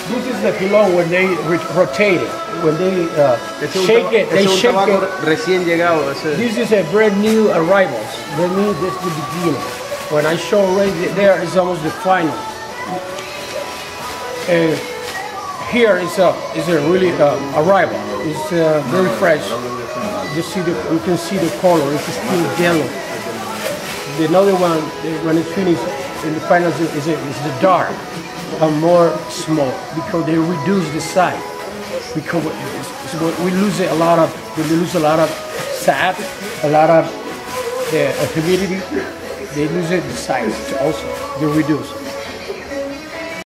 This is the pilón when they rotate it. When they shake it, they shake it. Recién llegado. This is a brand new arrivals. Brand new, this is the beginning. When I show right there, it's almost the final. Here is a really arrival. It's very fresh. You can see the color. It's still yellow. The another one, when it's finished in the finals, is the dark and more small because they reduce the size. Because we lose a lot of sap, a lot of the humidity. They lose the size also. They reduce.